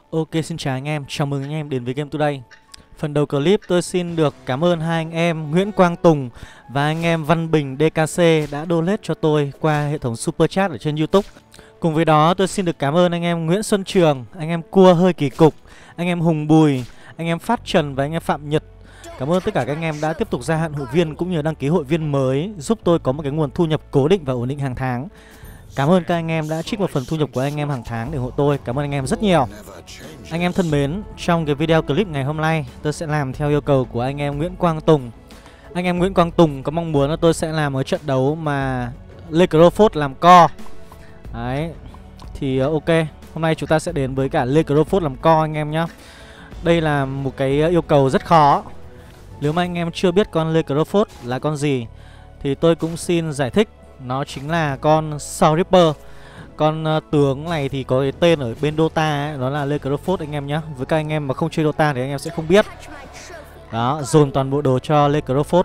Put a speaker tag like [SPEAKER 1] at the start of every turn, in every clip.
[SPEAKER 1] Ok, xin chào anh em, chào mừng anh em đến với Game Today. Phần đầu clip tôi xin được cảm ơn hai anh em Nguyễn Quang Tùng và anh em Văn Bình DKC đã donate cho tôi qua hệ thống Super Chat ở trên YouTube. Cùng với đó tôi xin được cảm ơn anh em Nguyễn Xuân Trường, anh em Cua Hơi Kỳ Cục, anh em Hùng Bùi, anh em Phát Trần và anh em Phạm Nhật. Cảm ơn tất cả các anh em đã tiếp tục gia hạn hội viên cũng như đăng ký hội viên mới, giúp tôi có một cái nguồn thu nhập cố định và ổn định hàng tháng. Cảm ơn các anh em đã trích một phần thu nhập của anh em hàng tháng để hộ tôi. Cảm ơn anh em rất nhiều. Anh em thân mến, trong cái video clip ngày hôm nay tôi sẽ làm theo yêu cầu của anh em Nguyễn Quang Tùng. Anh em Nguyễn Quang Tùng có mong muốn là tôi sẽ làm một trận đấu mà Lê Crawford làm co. Đấy. Thì ok, hôm nay chúng ta sẽ đến với cả Lê Crawford làm co anh em nhé. Đây là một cái yêu cầu rất khó. Nếu mà anh em chưa biết con Lê Crawford là con gì thì tôi cũng xin giải thích. Nó chính là con Soul Reaper. Con tướng này thì có cái tên ở bên Dota ấy, đó là Lê Crawford anh em nhé. Với các anh em mà không chơi Dota thì anh em sẽ không biết. Đó, dồn toàn bộ đồ cho Lê Crawford.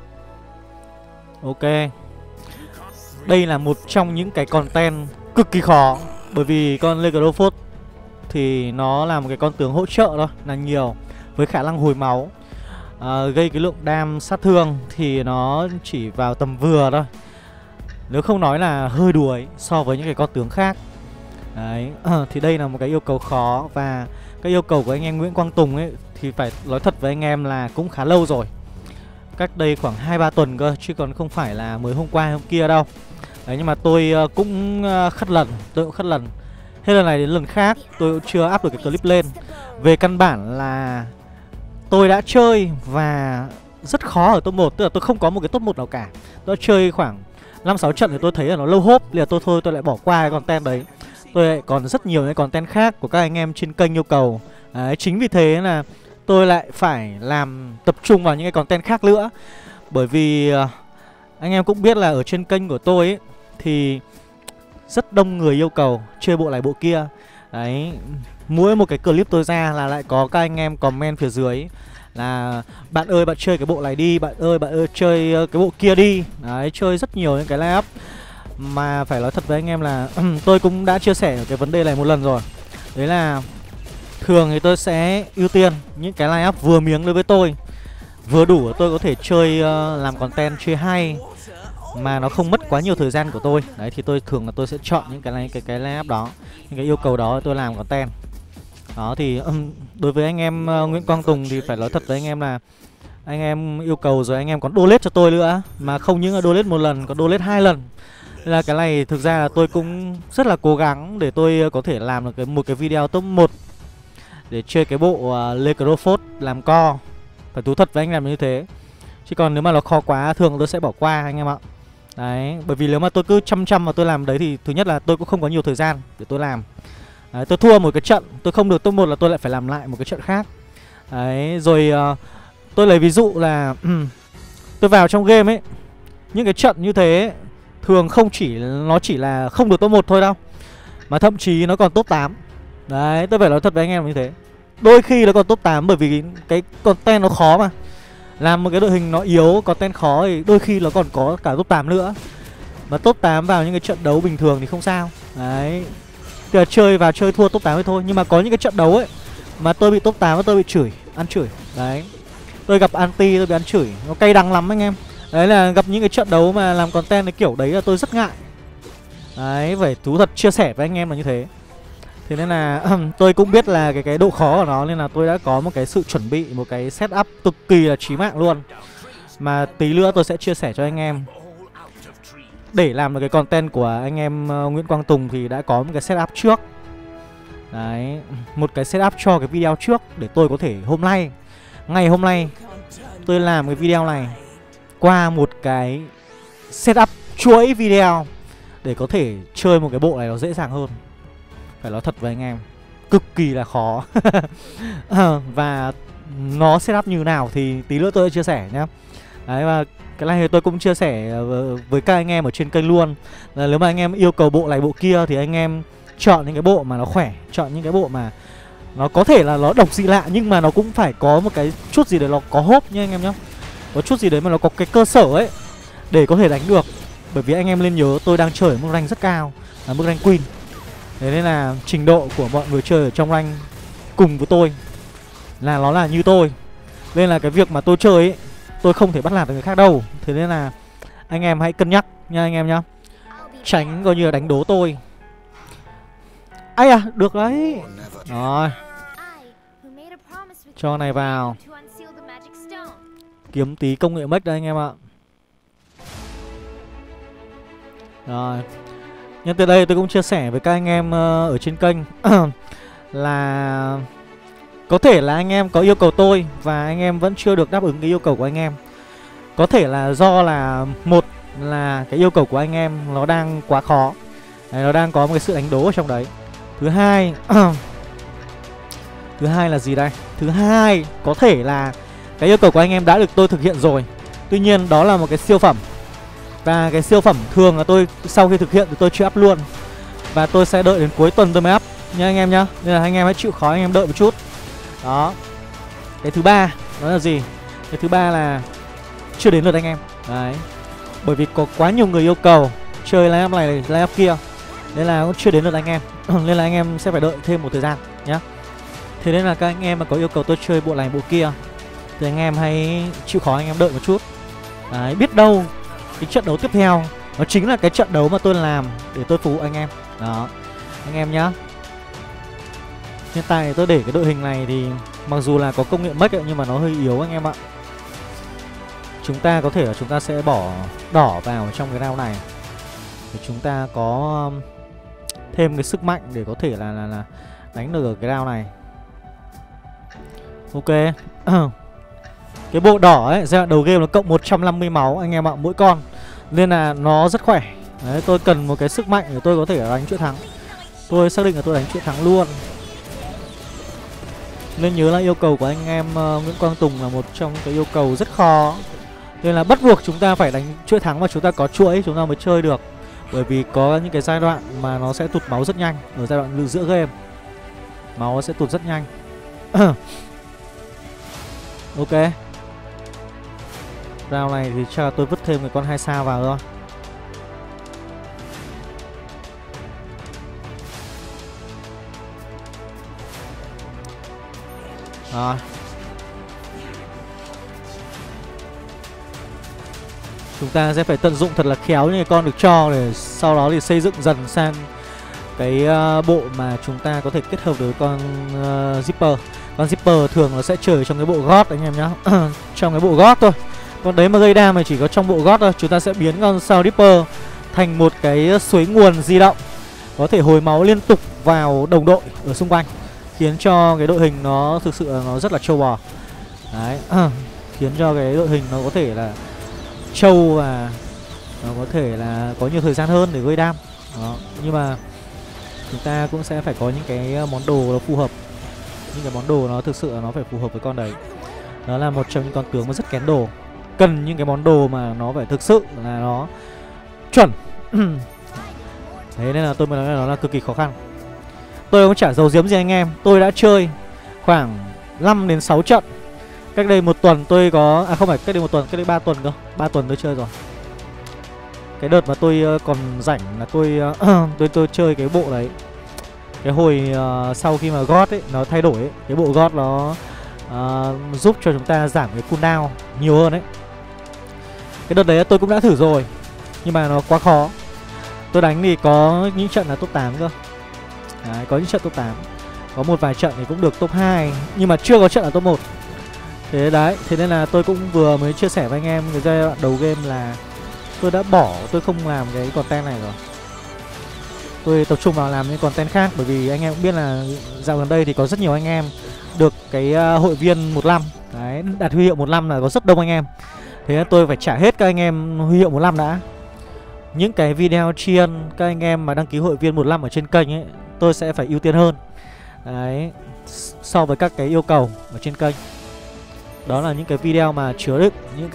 [SPEAKER 1] Ok. Đây là một trong những cái content cực kỳ khó. Bởi vì con Lê Crawford thì nó là một cái con tướng hỗ trợ thôi, là nhiều, với khả năng hồi máu, gây cái lượng đam sát thương thì nó chỉ vào tầm vừa thôi, nếu không nói là hơi đuối so với những cái con tướng khác. Đấy, thì đây là một cái yêu cầu khó. Và cái yêu cầu của anh em Nguyễn Quang Tùng ấy thì phải nói thật với anh em là cũng khá lâu rồi, cách đây khoảng 2-3 tuần cơ, chứ còn không phải là mới hôm qua hôm kia đâu. Đấy, nhưng mà tôi cũng khất lần. Hết lần này đến lần khác tôi cũng chưa up được cái clip lên. Về căn bản là tôi đã chơi và rất khó ở top 1. Tức là tôi không có một cái top 1 nào cả. Tôi đã chơi khoảng 5-6 trận thì tôi thấy là nó lâu hốp, thì là tôi lại bỏ qua cái content đấy. Tôi lại còn rất nhiều những content khác của các anh em trên kênh yêu cầu. Đấy, chính vì thế là tôi lại phải tập trung vào những cái content khác nữa. Bởi vì anh em cũng biết là ở trên kênh của tôi ấy, thì rất đông người yêu cầu chơi bộ này bộ kia. Đấy, mỗi một cái clip tôi ra là lại có các anh em comment phía dưới là bạn ơi bạn chơi cái bộ này đi, bạn ơi chơi cái bộ kia đi. Đấy, chơi rất nhiều những cái line up. Mà phải nói thật với anh em là tôi cũng đã chia sẻ cái vấn đề này một lần rồi. Đấy là thường thì tôi sẽ ưu tiên những cái line up vừa miếng đối với tôi, vừa đủ tôi có thể chơi, làm content chơi hay mà nó không mất quá nhiều thời gian của tôi. Đấy, thì tôi thường là tôi sẽ chọn những cái line up đó, những cái yêu cầu đó tôi làm content. Đó thì đối với anh em Nguyễn Quang Tùng thì phải nói thật với anh em là anh em yêu cầu rồi anh em còn donate cho tôi nữa. Mà không những là donate một lần, còn donate 2 lần. Nên là cái này thực ra là tôi cũng rất là cố gắng để tôi có thể làm được một cái video top 1 để chơi cái bộ Lê Crawford làm co. Phải thú thật với anh em như thế. Chứ còn nếu mà nó khó quá thường tôi sẽ bỏ qua anh em ạ. Đấy, bởi vì nếu mà tôi cứ chăm mà tôi làm đấy thì thứ nhất là tôi cũng không có nhiều thời gian để tôi làm. Đấy, tôi thua một cái trận, tôi không được top 1 là tôi lại phải làm lại một cái trận khác. Đấy, rồi tôi lấy ví dụ là tôi vào trong game ấy, những cái trận như thế ấy, thường nó chỉ là không được top 1 thôi đâu, mà thậm chí nó còn top 8. Đấy, tôi phải nói thật với anh em như thế. Đôi khi nó còn top 8 bởi vì cái content nó khó mà. Làm một cái đội hình nó yếu, content khó thì đôi khi nó còn có cả top 8 nữa. Mà top 8 vào những cái trận đấu bình thường thì không sao. Đấy, tức là chơi thua top 8 thì thôi. Nhưng mà có những cái trận đấu ấy mà tôi bị top 8 và tôi bị ăn chửi. Đấy, tôi gặp anti tôi bị ăn chửi, nó cay đắng lắm anh em. Đấy là gặp những cái trận đấu mà làm content cái kiểu đấy là tôi rất ngại. Đấy, phải thú thật chia sẻ với anh em là như thế. Thế nên là tôi cũng biết là cái độ khó của nó, nên là tôi đã có một cái sự chuẩn bị, một cái setup cực kỳ là chí mạng luôn. Mà tí nữa tôi sẽ chia sẻ cho anh em. Để làm được cái content của anh em Nguyễn Quang Tùng thì đã có một cái setup trước. Đấy, một cái setup cho cái video trước để tôi có thể ngày hôm nay tôi làm cái video này qua một cái setup chuỗi video để có thể chơi một cái bộ này nó dễ dàng hơn. Phải nói thật với anh em, cực kỳ là khó. Và nó setup như nào thì tí nữa tôi sẽ chia sẻ nhé. Đấy, và cái này thì tôi cũng chia sẻ với các anh em ở trên kênh luôn. Là nếu mà anh em yêu cầu bộ này bộ kia thì anh em chọn những cái bộ mà nó khỏe, chọn những cái bộ mà nó có thể là nó độc dị lạ, nhưng mà nó cũng phải có một cái chút gì đấy nó có hốp nha anh em nhé. Có chút gì đấy mà nó có cái cơ sở ấy để có thể đánh được. Bởi vì anh em nên nhớ tôi đang chơi ở mức rank rất cao, là mức rank Queen. Thế nên là trình độ của mọi người chơi ở trong rank cùng với tôi, là nó là như tôi. Nên là cái việc mà tôi chơi ấy, tôi không thể bắt nạt được người khác đâu. Thế nên là anh em hãy cân nhắc nha anh em nhá. Tránh coi như là đánh đố tôi. Ai à, được đấy. Rồi, cho này vào. Kiếm tí công nghệ mech đây anh em ạ. Rồi. Nhân từ đây tôi cũng chia sẻ với các anh em ở trên kênh là có thể là anh em có yêu cầu tôi và anh em vẫn chưa được đáp ứng cái yêu cầu của anh em. Có thể là do là một là cái yêu cầu của anh em nó đang quá khó. Đấy, nó đang có một cái sự đánh đố ở trong đấy. Thứ hai thứ hai là gì đây? Thứ hai có thể là cái yêu cầu của anh em đã được tôi thực hiện rồi. Tuy nhiên đó là một cái siêu phẩm. Và cái siêu phẩm thường là tôi sau khi thực hiện thì tôi chưa up luôn. Và tôi sẽ đợi đến cuối tuần tôi mới up nha anh em nhá. Nên là anh em hãy chịu khó anh em đợi một chút. Đó. Cái thứ ba đó là gì? Cái thứ ba là chưa đến lượt anh em. Đấy. Bởi vì có quá nhiều người yêu cầu chơi line up này line up kia. Nên là cũng chưa đến lượt anh em. Nên là anh em sẽ phải đợi thêm một thời gian nhá. Thế nên là các anh em mà có yêu cầu tôi chơi bộ này bộ kia thì anh em hãy chịu khó anh em đợi một chút. Đấy, biết đâu cái trận đấu tiếp theo nó chính là cái trận đấu mà tôi làm để tôi phục vụ anh em. Đó, anh em nhá. Hiện tại tôi để cái đội hình này thì mặc dù là có công nghệ mech ấy, nhưng mà nó hơi yếu anh em ạ. Chúng ta có thể là chúng ta sẽ bỏ đỏ vào trong cái round này để chúng ta có thêm cái sức mạnh để có thể là đánh được ở cái round này. Ok. Cái bộ đỏ ấy, giai đoạn đầu game nó cộng 150 máu anh em ạ, mỗi con. Nên là nó rất khỏe. Đấy, tôi cần một cái sức mạnh để tôi có thể đánh chuỗi thắng. Tôi xác định là tôi đánh chuỗi thắng luôn. Nên nhớ là yêu cầu của anh em Nguyễn Quang Tùng là một trong cái yêu cầu rất khó. Nên là bắt buộc chúng ta phải đánh chuỗi thắng và chúng ta có chuỗi chúng ta mới chơi được. Bởi vì có những cái giai đoạn mà nó sẽ tụt máu rất nhanh. Ở giai đoạn giữa game máu sẽ tụt rất nhanh. Ok. Round này thì chắc là tôi vứt thêm cái con 2 sao vào thôi. Rồi. Chúng ta sẽ phải tận dụng thật là khéo những con được cho để sau đó thì xây dựng dần sang cái bộ mà chúng ta có thể kết hợp với con Zipper. Con Zipper thường nó sẽ chơi trong cái bộ gót anh em nhá. Trong cái bộ gót thôi. Con đấy mà gây đam thì chỉ có trong bộ gót thôi. Chúng ta sẽ biến con Sao Ripper thành một cái suối nguồn di động, có thể hồi máu liên tục vào đồng đội ở xung quanh, khiến cho cái đội hình nó thực sự là nó rất là trâu bò. Đấy. Khiến cho cái đội hình nó có thể là trâu và nó có thể là có nhiều thời gian hơn để gây đam. Đó. Nhưng mà chúng ta cũng sẽ phải có những cái món đồ nó phù hợp. Những cái món đồ nó thực sự là nó phải phù hợp với con đấy. Đó là một trong những con tướng mà rất kén đồ. Cần những cái món đồ mà nó phải thực sự là nó chuẩn. Thế nên là tôi mới nói là nó là cực kỳ khó khăn. Tôi cũng chả giấu giếm gì anh em. Tôi đã chơi khoảng 5 đến 6 trận. Cách đây 1 tuần tôi có... À không phải cách đây 1 tuần, cách đây 3 tuần cơ. 3 tuần tôi chơi rồi. Cái đợt mà tôi còn rảnh là tôi chơi cái bộ đấy. Cái hồi sau khi mà God ấy nó thay đổi ấy, cái bộ God nó giúp cho chúng ta giảm cái cooldown nhiều hơn ấy. Cái đợt đấy tôi cũng đã thử rồi, nhưng mà nó quá khó. Tôi đánh thì có những trận là top 8 cơ. Đấy, có những trận top 8. Có một vài trận thì cũng được top 2, nhưng mà chưa có trận là top 1. Thế đấy, thế nên là tôi cũng vừa mới chia sẻ với anh em cái giai đoạn đầu game là tôi đã bỏ, tôi không làm cái content này rồi. Tôi tập trung vào làm những content khác. Bởi vì anh em cũng biết là dạo gần đây thì có rất nhiều anh em được cái hội viên 1 năm. Đấy, đạt huy hiệu 1 năm là có rất đông anh em. Thế nên tôi phải trả hết các anh em huy hiệu 1 năm đã. Những cái video tri ân các anh em mà đăng ký hội viên 1 năm ở trên kênh ấy, tôi sẽ phải ưu tiên hơn. Đấy, so với các cái yêu cầu ở trên kênh. Đó là những cái video mà chứa đựng những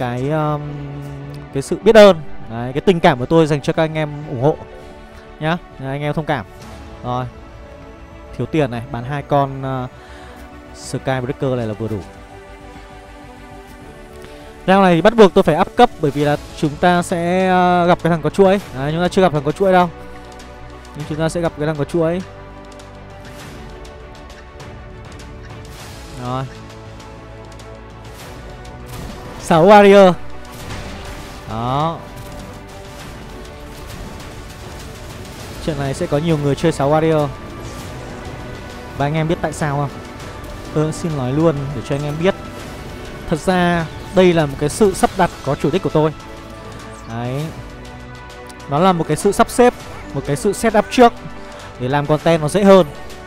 [SPEAKER 1] cái sự biết ơn. Đấy, cái tình cảm của tôi dành cho các anh em ủng hộ nhá, anh em thông cảm. Rồi, thiếu tiền này, bán 2 con Skybreaker này là vừa đủ. Round này thì bắt buộc tôi phải up cấp, bởi vì là chúng ta sẽ gặp cái thằng có chuỗi. Đấy, chúng ta chưa gặp thằng có chuỗi đâu, nhưng chúng ta sẽ gặp cái thằng có chuỗi. Rồi 6 warrior. Đó. Trận này sẽ có nhiều người chơi 6 warrior. Và anh em biết tại sao không? Tôi xin nói luôn để cho anh em biết. Thật ra đây là một cái sự sắp đặt có chủ đích của tôi. Đấy. Nó là một cái sự sắp xếp, một cái sự setup trước để làm content nó dễ hơn.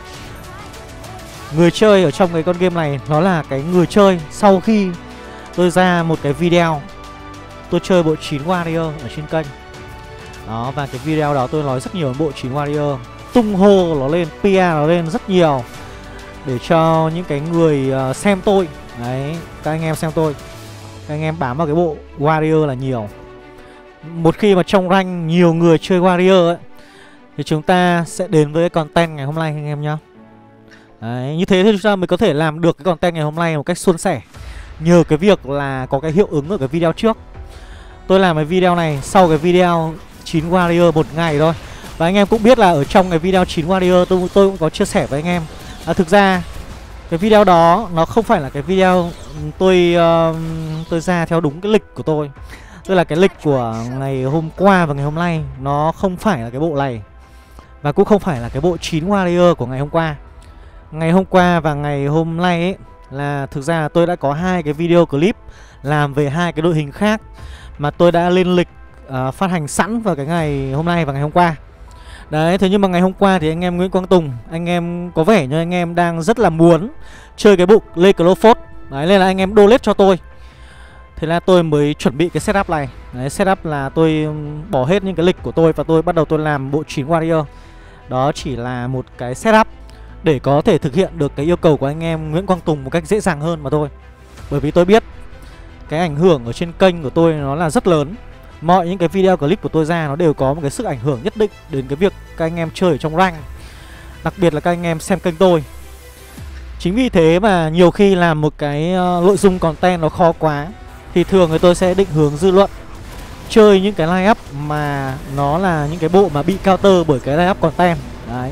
[SPEAKER 1] Người chơi ở trong cái con game này nó là cái người chơi sau khi tôi ra một cái video tôi chơi bộ 9 warrior ở trên kênh. Đó, và cái video đó tôi nói rất nhiều về bộ 9 warrior, tung hô nó lên, PR nó lên rất nhiều để cho những cái người xem tôi. Đấy, các anh em xem tôi, các anh em bám vào cái bộ warrior là nhiều. Một khi mà trong rank nhiều người chơi warrior ấy, thì chúng ta sẽ đến với cái content ngày hôm nay anh em nhá. Đấy, như thế thì chúng ta mới có thể làm được cái content ngày hôm nay một cách suôn sẻ. Nhờ cái việc là có cái hiệu ứng ở cái video trước. Tôi làm cái video này sau cái video 9 warrior một ngày thôi. Và anh em cũng biết là ở trong cái video 9 warrior tôi cũng có chia sẻ với anh em. Thực ra cái video đó nó không phải là cái video tôi ra theo đúng cái lịch của tôi. Tức là cái lịch của ngày hôm qua và ngày hôm nay nó không phải là cái bộ này. Và cũng không phải là cái bộ 9 warrior của ngày hôm qua. Ngày hôm qua và ngày hôm nay ấy, là thực ra là tôi đã có hai cái video clip làm về hai cái đội hình khác mà tôi đã lên lịch phát hành sẵn vào cái ngày hôm nay và ngày hôm qua. Đấy, thế nhưng mà ngày hôm qua thì anh em Nguyễn Quang Tùng, anh em có vẻ như anh em đang rất là muốn chơi cái bộ Lê Clophos. Đấy, nên là anh em donate cho tôi. Thế là tôi mới chuẩn bị cái setup này. Đấy, setup là tôi bỏ hết những cái lịch của tôi và tôi bắt đầu tôi làm bộ 9 warrior. Đó chỉ là một cái setup để có thể thực hiện được cái yêu cầu của anh em Nguyễn Quang Tùng một cách dễ dàng hơn mà thôi. Bởi vì tôi biết cái ảnh hưởng ở trên kênh của tôi nó là rất lớn. Mọi những cái video clip của tôi ra nó đều có một cái sức ảnh hưởng nhất định đến cái việc các anh em chơi ở trong rank. Đặc biệt là các anh em xem kênh tôi. Chính vì thế mà nhiều khi làm một cái nội dung content nó khó quá thì thường người tôi sẽ định hướng dư luận chơi những cái line up mà nó là những cái bộ mà bị counter bởi cái line up content. Đấy.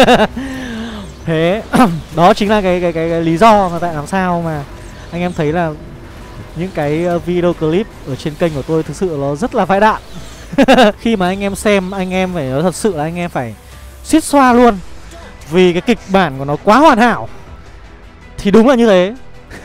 [SPEAKER 1] Thế đó chính là cái lý do mà tại làm sao mà anh em thấy là những cái video clip ở trên kênh của tôi thực sự nó rất là vãi đạn. Khi mà anh em xem, anh em phải nói thật sự là anh em phải suýt xoa luôn. Vì cái kịch bản của nó quá hoàn hảo. Thì đúng là như thế.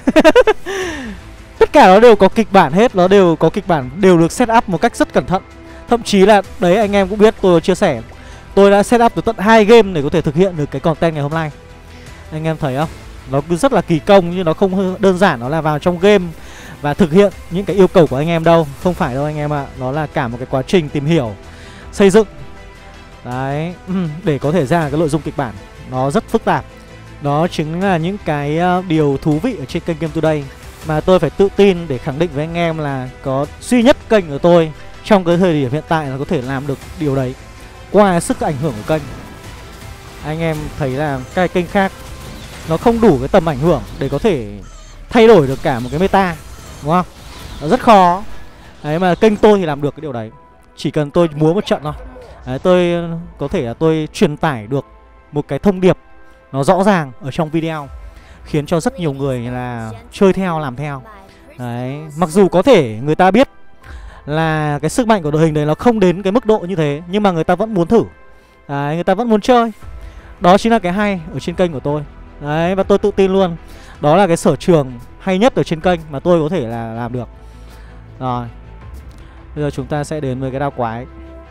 [SPEAKER 1] Tất cả nó đều có kịch bản hết. Nó đều có kịch bản, đều được set up một cách rất cẩn thận. Thậm chí là, đấy anh em cũng biết tôi chia sẻ, tôi đã set up từ tận 2 game để có thể thực hiện được cái content ngày hôm nay. Anh em thấy không? Nó cứ rất là kỳ công nhưng nó không đơn giản nó là vào trong game và thực hiện những cái yêu cầu của anh em đâu. Không phải đâu anh em ạ. Nó là cả một cái quá trình tìm hiểu, xây dựng. Đấy, để có thể ra cái nội dung kịch bản nó rất phức tạp. Đó chính là những cái điều thú vị ở trên kênh Game Today mà tôi phải tự tin để khẳng định với anh em là có duy nhất kênh của tôi trong cái thời điểm hiện tại là có thể làm được điều đấy qua sức ảnh hưởng của kênh. Anh em thấy là cái kênh khác nó không đủ cái tầm ảnh hưởng để có thể thay đổi được cả một cái meta, đúng không? Nó rất khó. Đấy mà kênh tôi thì làm được cái điều đấy. Chỉ cần tôi múa một trận thôi. Đấy, tôi có thể là tôi truyền tải được một cái thông điệp nó rõ ràng ở trong video, khiến cho rất nhiều người là chơi theo, làm theo. Đấy, mặc dù có thể người ta biết là cái sức mạnh của đội hình đấy nó không đến cái mức độ như thế, nhưng mà người ta vẫn muốn thử. Đấy, người ta vẫn muốn chơi. Đó chính là cái hay ở trên kênh của tôi. Đấy, và tôi tự tin luôn. Đó là cái sở trường hay nhất ở trên kênh mà tôi có thể là làm được. Rồi, bây giờ chúng ta sẽ đến với cái đao quái.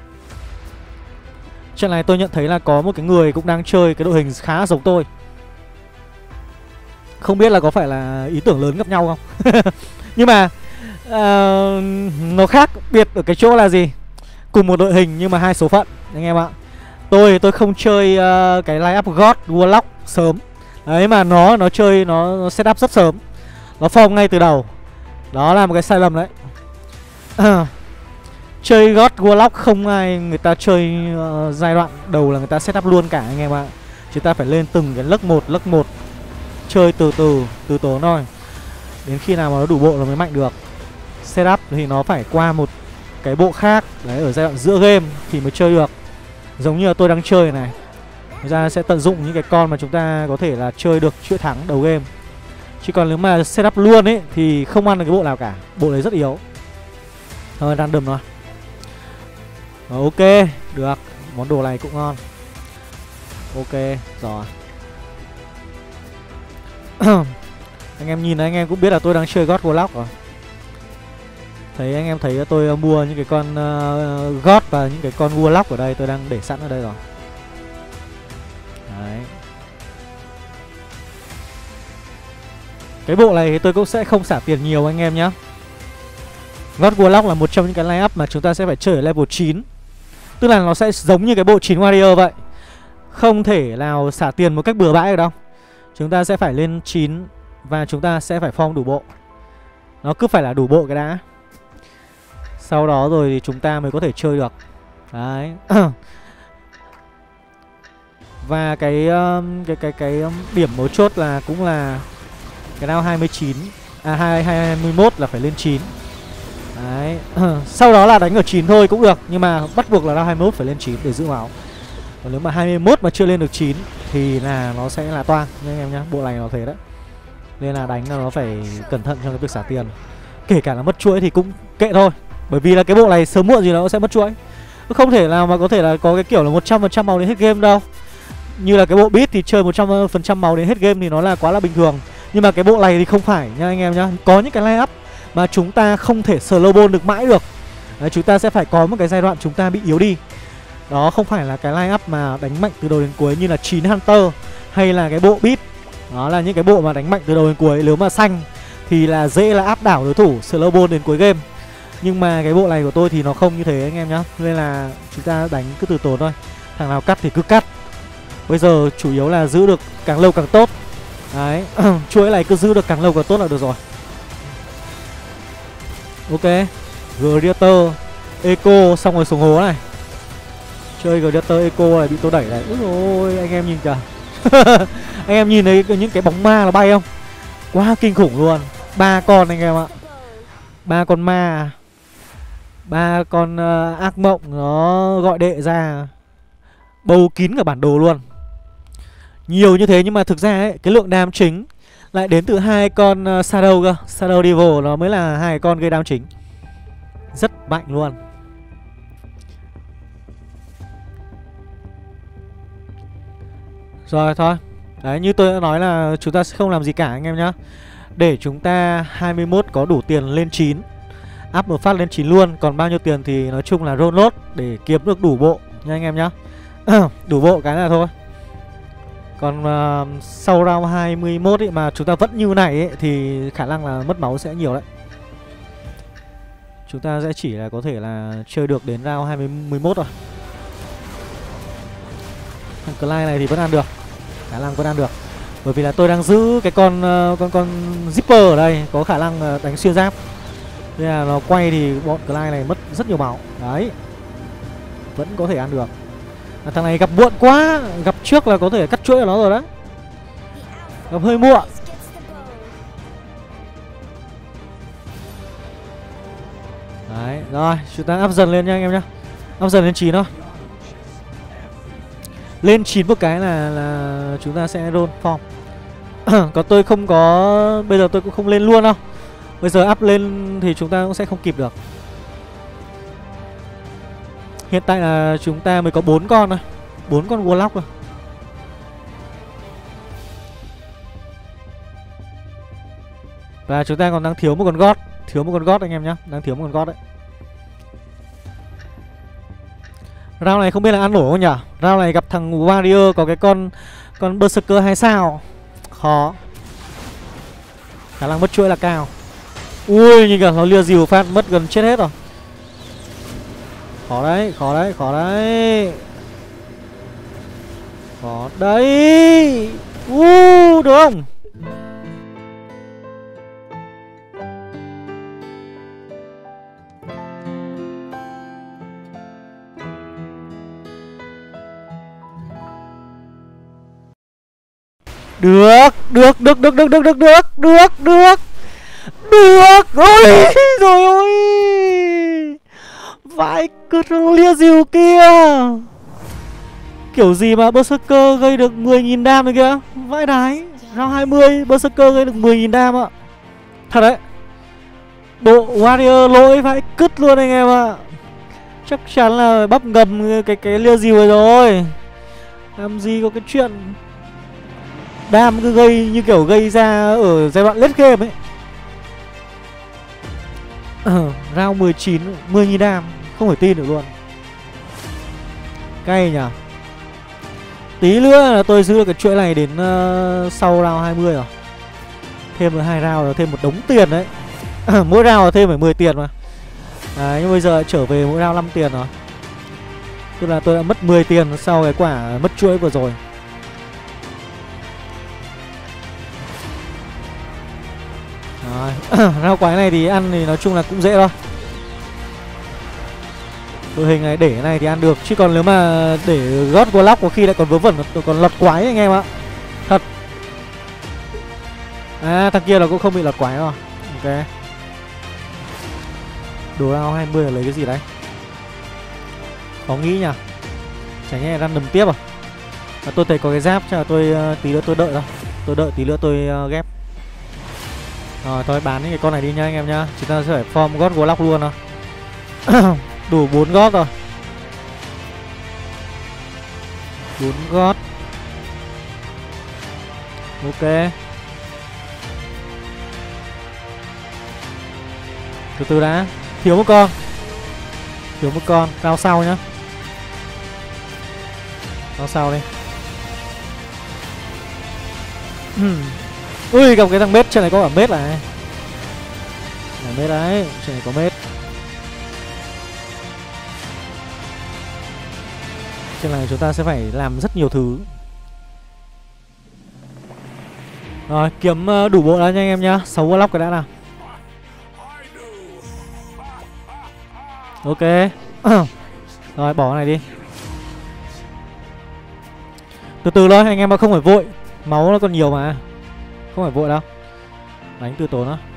[SPEAKER 1] Trận này tôi nhận thấy là có một cái người cũng đang chơi cái đội hình khá giống tôi. Không biết là có phải là ý tưởng lớn gặp nhau không. Nhưng mà nó khác biệt ở cái chỗ là gì? Cùng một đội hình nhưng mà hai số phận anh em ạ. Tôi không chơi cái line up God Warlock sớm. Đấy mà nó chơi, nó set up rất sớm. Nó form ngay từ đầu. Đó là một cái sai lầm đấy. Chơi God Warlock không ai người ta chơi giai đoạn đầu là người ta set up luôn cả anh em ạ. Chúng ta phải lên từng cái lớp 1 chơi từ từ tốn thôi. Đến khi nào mà nó đủ bộ nó mới mạnh được. Setup thì nó phải qua một cái bộ khác. Đấy, ở giai đoạn giữa game thì mới chơi được. Giống như là tôi đang chơi này. Chúng ta sẽ tận dụng những cái con mà chúng ta có thể là chơi được chuỗi thắng đầu game. Chứ còn nếu mà setup luôn ấy thì không ăn được cái bộ nào cả. Bộ đấy rất yếu. Thôi random rồi. Ok, được. Món đồ này cũng ngon. Ok, rồi. Anh em nhìn anh em cũng biết là tôi đang chơi God Warlock rồi. Thấy anh em thấy tôi mua những cái con God và những cái con Warlock ở đây, tôi đang để sẵn ở đây rồi. Đấy. Cái bộ này thì tôi cũng sẽ không xả tiền nhiều anh em nhé. God Warlock là một trong những cái line up mà chúng ta sẽ phải chơi ở level 9. Tức là nó sẽ giống như cái bộ 9 Warrior vậy. Không thể nào xả tiền một cách bừa bãi được đâu. Chúng ta sẽ phải lên 9 và chúng ta sẽ phải form đủ bộ. Nó cứ phải là đủ bộ cái đã. Sau đó rồi thì chúng ta mới có thể chơi được. Đấy. Và cái điểm mấu chốt là cũng là cái round 29 21 là phải lên 9. Đấy. Sau đó là đánh ở 9 thôi cũng được, nhưng mà bắt buộc là round 21 phải lên 9 để giữ máu. Còn nếu mà 21 mà chưa lên được 9 thì là nó sẽ là toang nha anh em nhá. Bộ này nó thế đấy. Nên là đánh là nó phải cẩn thận trong cái việc xả tiền. Kể cả là mất chuỗi thì cũng kệ thôi. Bởi vì là cái bộ này sớm muộn gì nó sẽ mất chuỗi. Không thể nào mà có thể là có cái kiểu là 100% máu đến hết game đâu. Như là cái bộ beat thì chơi 100% máu đến hết game thì nó là quá là bình thường. Nhưng mà cái bộ này thì không phải nha anh em nhá. Có những cái line up mà chúng ta không thể slow ball được mãi được. Đấy, chúng ta sẽ phải có một cái giai đoạn chúng ta bị yếu đi. Đó không phải là cái line up mà đánh mạnh từ đầu đến cuối như là 9 Hunter hay là cái bộ beat. Đó là những cái bộ mà đánh mạnh từ đầu đến cuối. Nếu mà xanh thì là dễ là áp đảo đối thủ slow ball đến cuối game. Nhưng mà cái bộ này của tôi thì nó không như thế anh em nhá. Nên là chúng ta đánh cứ từ tốn thôi. Thằng nào cắt thì cứ cắt. Bây giờ chủ yếu là giữ được càng lâu càng tốt. Đấy. Chuỗi này cứ giữ được càng lâu càng tốt là được rồi. Ok. Gladiator Eco xong rồi xuống hố này. Chơi Gladiator Eco này bị tôi đẩy này. Úi dồi anh em nhìn kìa. Anh em nhìn thấy những cái bóng ma nó bay không? Quá kinh khủng luôn. 3 con anh em ạ. 3 con ma. 3 con ác mộng nó gọi đệ ra. Bầu kín cả bản đồ luôn. Nhiều như thế nhưng mà thực ra ấy, cái lượng đam chính lại đến từ 2 con Shadow cơ. Shadow Devil nó mới là 2 con gây đam chính. Rất mạnh luôn. Rồi thôi. Đấy như tôi đã nói là chúng ta sẽ không làm gì cả anh em nhá. Để chúng ta 21 có đủ tiền lên 9. Up một phát lên 9 luôn. Còn bao nhiêu tiền thì nói chung là roll nốt để kiếm được đủ bộ nha anh em nhá. Đủ bộ cái là thôi. Còn sau round 21 ấy mà chúng ta vẫn như này ấy, thì khả năng là mất máu sẽ nhiều đấy. Chúng ta sẽ chỉ là có thể là chơi được đến round 21 rồi. Thằng Clyde này thì vẫn ăn được. Khả năng vẫn ăn được. Bởi vì là tôi đang giữ cái con Zipper ở đây, có khả năng đánh xuyên giáp. Nên là nó quay thì bọn Clyde này mất rất nhiều máu. Đấy. Vẫn có thể ăn được. Thằng này gặp muộn quá. Gặp trước là có thể cắt chuỗi của nó rồi đấy. Gặp hơi muộn. Đấy, rồi, chúng ta up dần lên nha anh em nhá. Up dần lên 9 thôi. Lên 9 một cái là chúng ta sẽ roll form. Còn tôi không có. Bây giờ tôi cũng không lên luôn đâu. Bây giờ up lên thì chúng ta cũng sẽ không kịp được. Hiện tại là chúng ta mới có 4 con thôi. 4 con Warlock thôi. Và chúng ta còn đang thiếu một con God. Thiếu một con God anh em nhá. Đang thiếu một con God đấy. Round này không biết là ăn nổi không nhỉ. Round này gặp thằng Warrior có cái con Berserker 2 sao. Khó. Khả năng mất chuỗi là cao. Ui nhìn kìa, nó lia dìu phát mất gần chết hết rồi. Khó đấy, khó đấy, khó đấy. Khó đấy. Được không? Được. Ôi rồi ôi. Vãi cứt lia dìu kia. Kiểu gì mà Berserker gây được 10.000 đam rồi kìa. Vãi đái. Round 20 Berserker gây được 10.000 đam ạ. Thật đấy. Bộ Warrior lỗi vãi cứt luôn anh em ạ. Chắc chắn là bắp ngầm cái lia dìu rồi. Làm gì có cái chuyện đam cứ gây như kiểu gây ra ở giai đoạn late game ấy. Round 19 10.000 đam, không thể tin được luôn. Cay nhỉ. Tí nữa là tôi giữ được cái chuỗi này đến sau round 20 rồi. Thêm được 2 round rồi, thêm một đống tiền đấy. Mỗi round là thêm phải 10 tiền mà. Đấy, nhưng bây giờ trở về mỗi round 5 tiền rồi. Tức là tôi đã mất 10 tiền sau cái quả mất chuỗi vừa rồi. Round quái này thì ăn thì nói chung là cũng dễ thôi. Đội hình này để cái này thì ăn được. Chứ còn nếu mà để God Warlock có khi lại còn vớ vẩn, còn lọt quái anh em ạ. Thật. À, thằng kia là cũng không bị lọt quái rồi. Ok. Đồ round 20 là lấy cái gì đấy? Khó nghĩ nhỉ. Chả nhẽ random tiếp à? Mà tôi thấy có cái giáp, chắc là tôi tí nữa tôi đợi thôi. Tôi đợi tí nữa tôi ghép. Rồi thôi bán những cái con này đi nha anh em nhá. Chúng ta sẽ phải form God Warlock luôn thôi. Đủ 4 God rồi. 4 God. Ok. Từ từ đã. Thiếu một con. Thiếu một con. Rao sau nhá. Rao sau đi. Ui, gặp cái thằng mết. Trên này có cả mết này. Này mết đấy. Trên này có mết. Trên này chúng ta sẽ phải làm rất nhiều thứ. Rồi, kiếm đủ bộ đã nha anh em nhá. 6 Warlock cái đã nào. Ok. Rồi, bỏ cái này đi. Từ từ thôi, anh em mà không phải vội. Máu nó còn nhiều mà. Không phải vội đâu. Đánh từ tốn đó.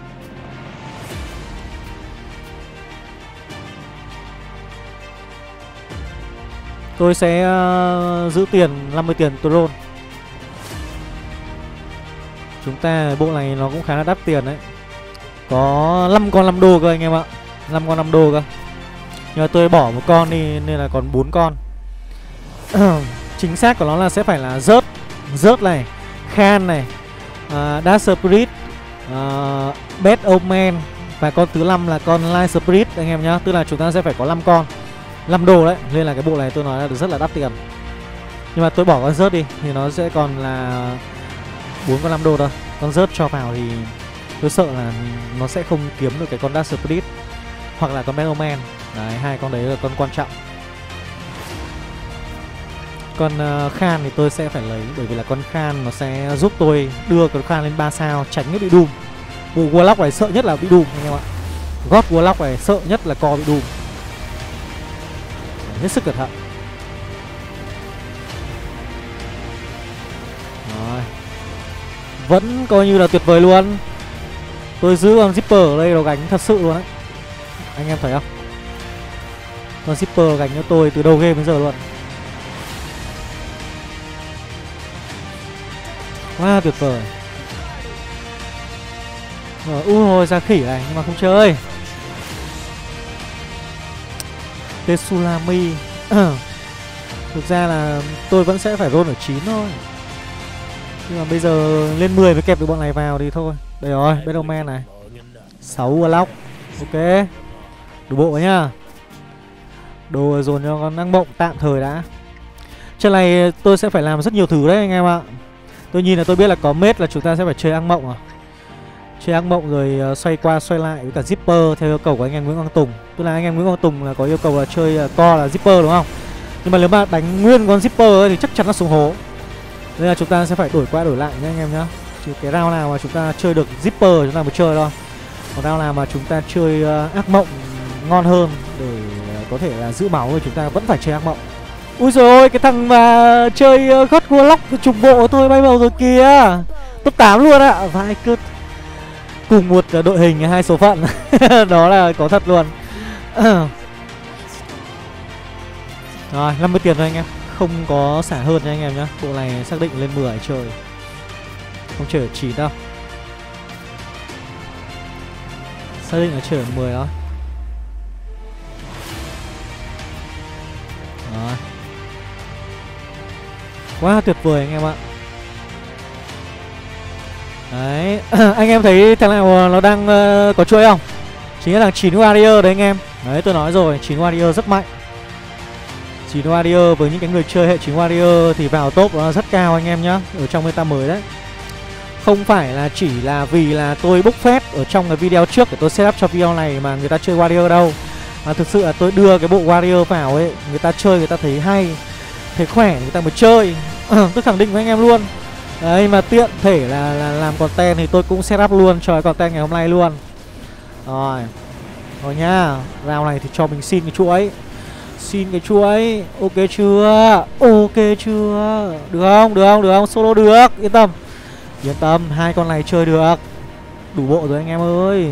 [SPEAKER 1] Tôi sẽ giữ tiền 50 tiền troll. Chúng ta bộ này nó cũng khá là đắt tiền đấy. Có 5 con 5 đô cơ anh em ạ. 5 con 5 đô cơ. Nhưng mà tôi bỏ một con đi nên là còn 4 con. Chính xác của nó là sẽ phải là rớt. Rớt này, Khan này, Dark Spirit, Bad Omen. Và con thứ 5 là con Light Spirit anh em nhá. Tức là chúng ta sẽ phải có 5 con 5 đô đấy. Nên là cái bộ này tôi nói là rất là đắt tiền. Nhưng mà tôi bỏ con rớt đi thì nó sẽ còn là 4 con 5 đô thôi. Con rớt cho vào thì tôi sợ là nó sẽ không kiếm được cái con Dark Spirit hoặc là con Bad Omen. Đấy, hai con đấy là con quan trọng. Con Khan thì tôi sẽ phải lấy. Bởi vì là con Khan nó sẽ giúp tôi đưa con Khan lên 3 sao, tránh cái bị Doom. Bộ Warlock này sợ nhất là bị Doom anh em ạ. God Warlock này sợ nhất là co bị Doom. Hết sức cẩn thận. Rồi. Vẫn coi như là tuyệt vời luôn. Tôi giữ con Zipper ở đây nó gánh thật sự luôn đấy. Anh em thấy không? Con Zipper gánh cho tôi từ đầu game đến giờ luôn. Wow, tuyệt vời. Rồi, ra khỉ này nhưng mà không chơi. Tetsulami. Thực ra là tôi vẫn sẽ phải roll ở 9 thôi. Nhưng mà bây giờ lên 10 mới kẹp được bọn này vào thì thôi. Đây rồi, Battleman này. 6 Warlock. Ok. Đủ bộ nhá. Đồ dồn cho con ác mộng tạm thời đã. Trận này tôi sẽ phải làm rất nhiều thứ đấy anh em ạ. Tôi nhìn là tôi biết là có mết là chúng ta sẽ phải chơi ác mộng à. Chơi ác mộng rồi xoay qua xoay lại với cả Zipper theo yêu cầu của anh em Nguyễn Quang Tùng. Tức là anh em Nguyễn Quang Tùng là có yêu cầu là chơi co là Zipper đúng không? Nhưng mà nếu mà đánh nguyên con Zipper ấy, thì chắc chắn là xuống hố. Nên là chúng ta sẽ phải đổi qua đổi lại nhé anh em nhá. Chứ cái round nào mà chúng ta chơi được Zipper chúng ta mới chơi thôi. Còn round nào mà chúng ta chơi ác mộng ngon hơn để có thể là giữ máu thì chúng ta vẫn phải chơi ác mộng. Ui rồi ôi, cái thằng mà chơi God Warlock trùng bộ thôi bay màu rồi kìa. Top 8 luôn ạ. Vãi cứt. Cùng một đội hình 2 số phận. Đó là có thật luôn. Rồi 50 tiền thôi anh em. Không có xả hơn nha anh em nhá. Bộ này xác định lên 10 chơi. Không chơi ở 9 đâu. Xác định là chơi ở 10 thôi. Đó. Quá tuyệt vời anh em ạ. Đấy. Anh em thấy thằng nào nó đang có chuỗi không? Chính là thằng 9 Warrior đấy anh em. Đấy tôi nói rồi, 9 Warrior rất mạnh. 9 Warrior với những cái người chơi hệ 9 Warrior thì vào top nó rất cao anh em nhá. Ở trong meta mới đấy. Không phải là chỉ là vì là tôi bốc phét ở trong cái video trước để tôi setup cho video này mà người ta chơi Warrior đâu. Mà thực sự là tôi đưa cái bộ Warrior vào ấy, người ta chơi người ta thấy hay, thấy khỏe người ta mới chơi. Tôi khẳng định với anh em luôn. Đấy mà tiện thể là làm content thì tôi cũng setup luôn cho cái content ngày hôm nay luôn. Rồi. Rồi nhá. Round này thì cho mình xin cái chuỗi. Xin cái chuỗi. Ok chưa? Ok chưa? Được không? Được không? Được không? Solo được. Yên tâm. Yên tâm, hai con này chơi được. Đủ bộ rồi anh em ơi.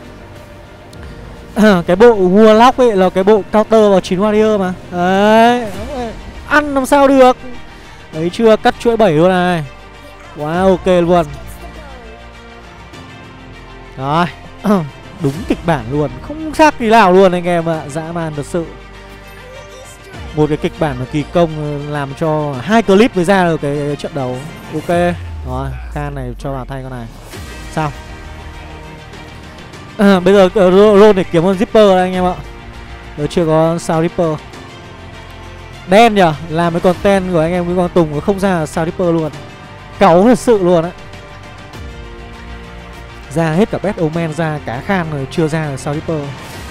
[SPEAKER 1] Cái bộ Warlock ấy là cái bộ counter vào 9 Warrior mà. Đấy. Ăn làm sao được. Đấy chưa, cắt chuỗi 7 luôn này. Quá ok luôn. Rồi. Đúng kịch bản luôn, không khác gì nào luôn anh em ạ. Dã man thật sự. Một cái kịch bản mà kỳ công làm cho 2 clip mới ra được cái trận đấu. Ok. Rồi, Khan này cho vào thay con này. Sao? Bây giờ roll để kiếm con Zipper đây anh em ạ. Giờ chưa có sao Ripper. Đen nhở, làm cái content của anh em với con Tùng không ra sao Ripper luôn. Cáu thật sự luôn á. Ra hết cả Best Omen ra cá Khan rồi chưa ra là sao Ripper.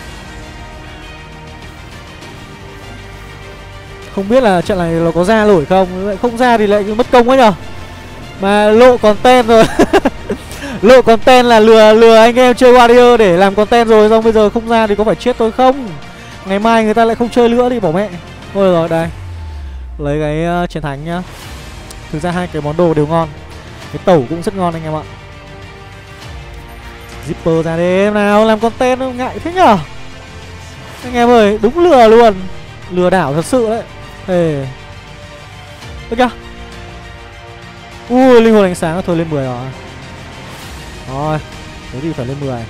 [SPEAKER 1] Không biết là trận này nó có ra nổi không. Lại không ra thì lại mất công quá nhở. Mà lộ content rồi. Lộ content là lừa anh em chơi Warrior để làm content rồi. Xong bây giờ không ra thì có phải chết tôi không? Ngày mai người ta lại không chơi nữa thì bỏ mẹ. Thôi rồi đây. Lấy cái chiến thánh nhá. Thực ra hai cái món đồ đều ngon. Cái tẩu cũng rất ngon anh em ạ. Zipper ra đi em nào. Làm content không ngại thế nhở. Anh em ơi đúng lừa luôn. Lừa đảo thật sự đấy. Ê. Được chưa? Ui linh hồn ánh sáng thôi lên 10 rồi. Rồi. Thế thì phải lên 10.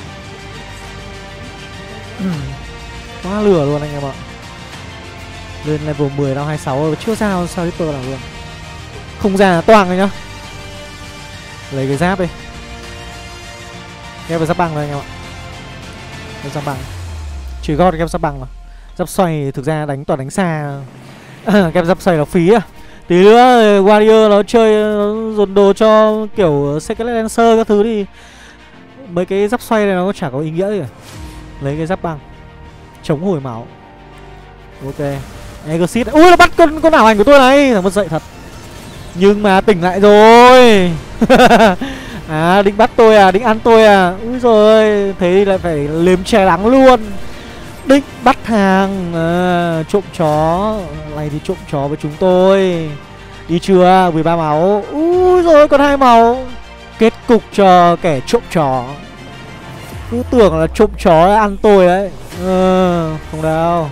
[SPEAKER 1] Quá lừa luôn anh em ạ. Lên level 10 nào 26 rồi. Chưa sao sao Ripper nào luôn. Không ra toang rồi nhá. Lấy cái giáp đi. Ghép vào giáp băng rồi anh em ạ. Ghép giáp băng. Chỉ gót ghép giáp băng mà. Giáp xoay thực ra đánh toàn đánh xa. Ghép giáp xoay là phí à. Tí nữa Warrior nó chơi nó dồn đồ cho kiểu Secret Lancer các thứ thì mấy cái giáp xoay này nó chả có ý nghĩa gì cả. Lấy cái giáp băng chống hồi máu. Ok. Exit. Ui nó bắt con ảo ảnh của tôi này. Thằng mất dậy thật. Nhưng mà tỉnh lại rồi. À định bắt tôi à, định ăn tôi à. Úi rồi thế thì lại phải liếm chè đắng luôn. Định bắt hàng à, trộm chó. Này thì trộm chó với chúng tôi. Đi chưa? 13 máu. Úi rồi còn 2 máu. Kết cục cho kẻ trộm chó. Cứ tưởng là trộm chó ăn tôi đấy. Không đâu.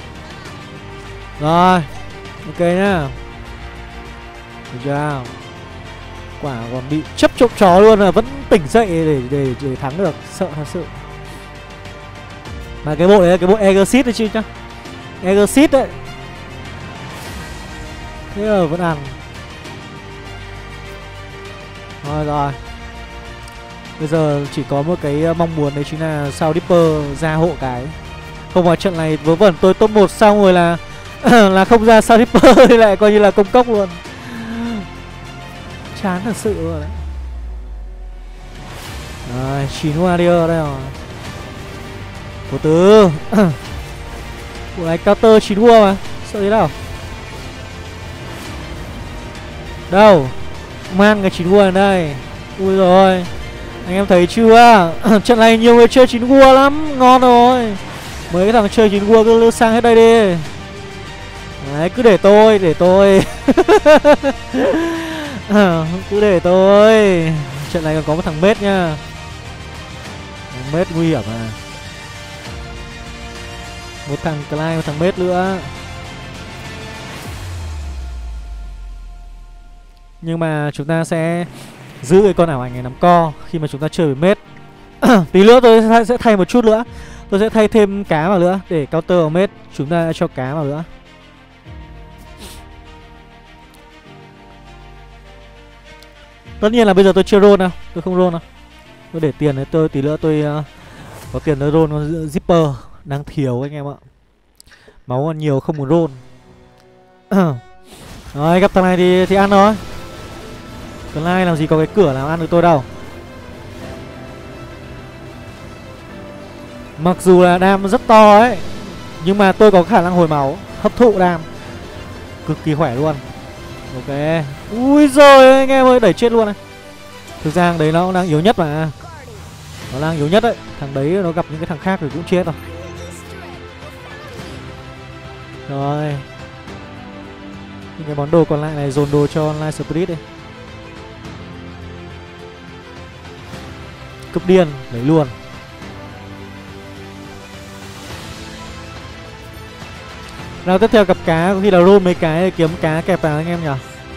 [SPEAKER 1] Rồi. Ok nhá. Được chưa? Quả còn bị chấp trộm chó luôn là vẫn tỉnh dậy để thắng được. Sợ thật sự. Mà cái bộ đấy là cái bộ Exit đấy chứ nhá. Exit đấy. Thế là vẫn ăn. Rồi rồi. Bây giờ chỉ có một cái mong muốn đấy chính là sao Ripper ra hộ cái. Không mà trận này vớ vẩn tôi top 1 xong rồi là là không ra sao Ripper thì lại coi như là công cốc luôn. Chán thật sự luôn đấy. Rồi 9 Warrior đây rồi. Từ từ. Bộ này counter 9 vua mà. Sợ thế nào. Đâu. Mang cái 9 vua này đây. Ui rồi. Anh em thấy chưa. Trận này nhiều người chơi 9 vua lắm. Ngon rồi. Mấy cái thằng chơi 9 vua cứ sang hết đây đi. Đấy cứ để tôi. Cứ để tôi. Trận này còn có một thằng mết nhá. Mết nguy hiểm à. Một thằng Clyde, một thằng mết nữa. Nhưng mà chúng ta sẽ giữ cái con ảo ảnh này nắm co khi mà chúng ta chơi với mết. Tí nữa tôi sẽ thay một chút nữa. Tôi sẽ thay thêm cá vào nữa để counter vào mết. Chúng ta cho cá vào nữa. Tất nhiên là bây giờ tôi chưa roll đâu. Tôi không roll đâu. Tôi để tiền đấy, tôi tí nữa tôi có tiền tôi roll con zipper. Đang thiếu anh em ạ. Máu còn nhiều không muốn roll. Rồi gặp thằng này thì ăn thôi. Còn lai làm gì có cái cửa nào ăn được tôi đâu. Mặc dù là đam rất to ấy, nhưng mà tôi có khả năng hồi máu, hấp thụ đam cực kỳ khỏe luôn. Ok. Ui giời anh em ơi, đẩy chết luôn này. Thực ra thằng đấy nó cũng đang yếu nhất mà. Nó đang yếu nhất đấy. Thằng đấy nó gặp những cái thằng khác thì cũng chết rồi. Rồi. Những cái món đồ còn lại này dồn đồ cho online spirit đi. Cướp điên, lấy luôn. Nào tiếp theo gặp cá, có khi là roll mấy cái kiếm cá kẹp vào anh em nhỉ.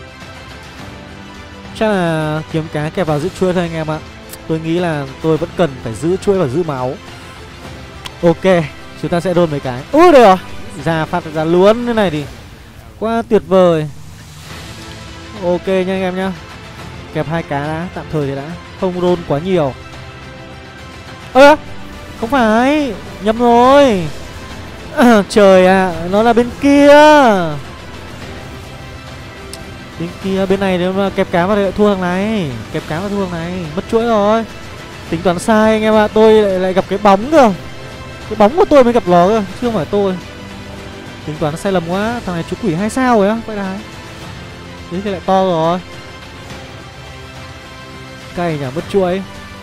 [SPEAKER 1] Chắc là kiếm cá kẹp vào giữ chuỗi thôi anh em ạ. Tôi nghĩ là tôi vẫn cần phải giữ chuỗi và giữ máu. Ok, chúng ta sẽ roll mấy cái. Ui được rồi, ra phát ra luôn thế này thì quá tuyệt vời. Ok nha anh em nhá. Kẹp 2 cá đã, tạm thời thì đã. Không roll quá nhiều. Ơ, không phải, nhầm rồi. Trời ạ, nó là bên kia. Bên kia, bên này nếu mà kẹp cá vào thì lại thua thằng này. Kẹp cá vào thua thằng này, mất chuỗi rồi. Tính toán sai anh em ạ, tôi lại gặp cái bóng cơ. Cái bóng của tôi mới gặp nó cơ, chứ không phải tôi. Tính toán sai lầm quá, thằng này chú quỷ 2 sao rồi á, vậy là thế thì lại to rồi. Cay nhỉ, mất chuỗi.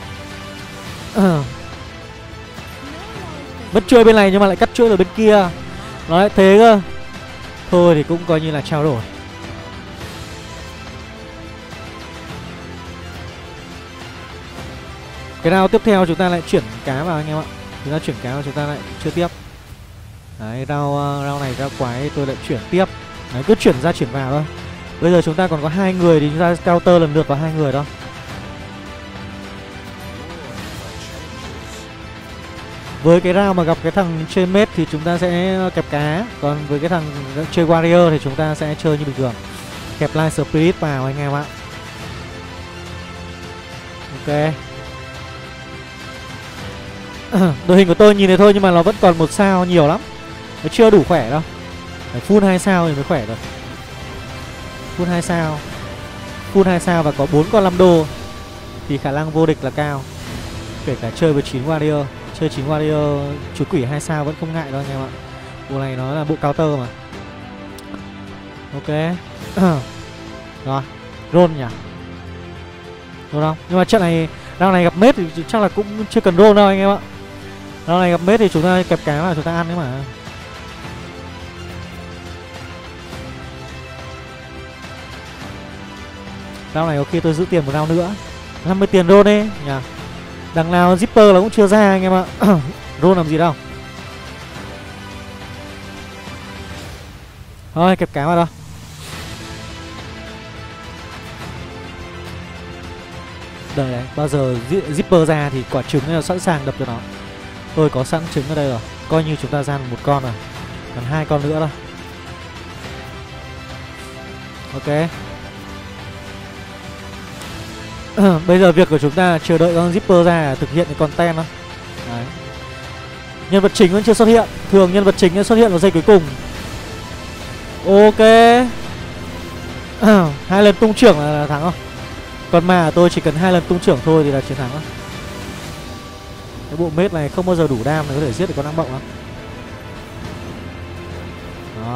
[SPEAKER 1] Mất chuỗi bên này nhưng mà lại cắt chuỗi ở bên kia. Nó lại thế cơ. Thôi thì cũng coi như là trao đổi. Cái round tiếp theo chúng ta lại chuyển cá vào anh em ạ. Chúng ta chuyển cá vào, chúng ta lại chưa tiếp. Đấy, round này ra quái tôi lại chuyển tiếp. Đấy, cứ chuyển ra chuyển vào thôi. Bây giờ chúng ta còn có 2 người thì chúng ta counter lần lượt vào 2 người thôi. Với cái round mà gặp cái thằng chơi mết thì chúng ta sẽ kẹp cá. Còn với cái thằng chơi warrior thì chúng ta sẽ chơi như bình thường. Kẹp light spirit vào anh em ạ. Ok. Đội hình của tôi nhìn này thôi nhưng mà nó vẫn còn 1 sao nhiều lắm. Nó chưa đủ khỏe đâu. Phải full 2 sao thì mới khỏe được. Full 2 sao. Full 2 sao và có 4 con 5 đô thì khả năng vô địch là cao. Kể cả chơi với 9 warrior. Chơi 9 warrior chú quỷ 2 sao vẫn không ngại đâu anh em ạ. Bộ này nó là bộ counter mà. Ok. Rồi, roll nhỉ. Roll không? Nhưng mà trận này round này gặp mết thì chắc là cũng chưa cần roll đâu anh em ạ. Round này gặp mết thì chúng ta kẹp cá vào chúng ta ăn đấy mà. Round này có khi tôi giữ tiền một round nữa. 50 tiền roll đi nhỉ. Đằng nào zipper là cũng chưa ra anh em ạ. Roll làm gì đâu. Thôi kẹp cá vào đâu. Đây đấy, bao giờ zipper ra thì quả trứng là sẵn sàng đập cho nó. Tôi có sẵn trứng ở đây rồi. Coi như chúng ta ra một con rồi. Còn 2 con nữa thôi. Ok. Bây giờ việc của chúng ta là chờ đợi con zipper ra thực hiện cái content thôi. Đấy. Nhân vật chính vẫn chưa xuất hiện. Thường nhân vật chính sẽ xuất hiện vào giây cuối cùng. Ok. 2 lần tung trưởng là thắng không? Còn mà tôi chỉ cần 2 lần tung trưởng thôi thì là chiến thắng đó. Cái bộ mết này không bao giờ đủ đam để có thể giết được con ác mộng lắm. Đó.